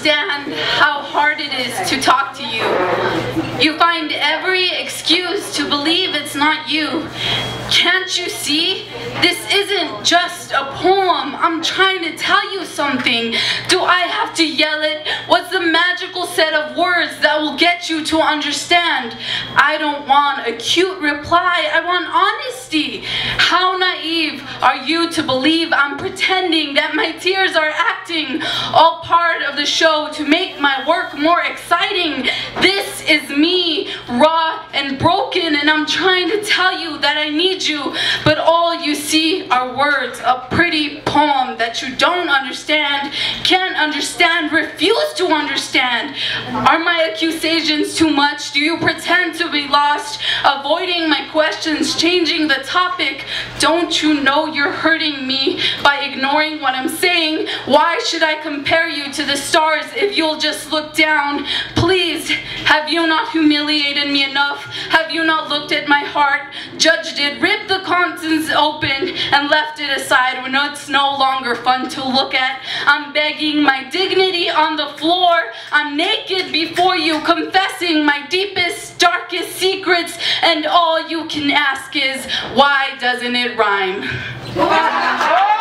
understand how hard it is to talk to you. You find every excuse to believe it's not you. Can't you see? This isn't just a poem. I'm trying to tell you something. Do I have to yell it? What's the magical set of words that will get you to understand? I don't want a cute reply. I want honesty. How naive are you to believe I'm pretending that my tears are acting, all part of the show to make my work more exciting? This is me, raw and broken, and I'm trying to tell you that I need you, but all you see are words, a pretty poem that you don't understand, can't understand, refuse to understand. Are my accusations too much? Do you pretend to be lost, avoiding my questions, changing the topic? Don't you know you're hurting me by ignoring what I'm saying? Why should I compare you to the stars if you'll just look down? Please, have you not humiliated me enough? Have you not looked at my heart, judged it, ripped the contents open, and left it aside when it's no longer fun to look at? I'm begging my dignity on the floor. I'm naked before you, confessing my deepest, darkest secrets, and all you can ask is, why doesn't it rhyme?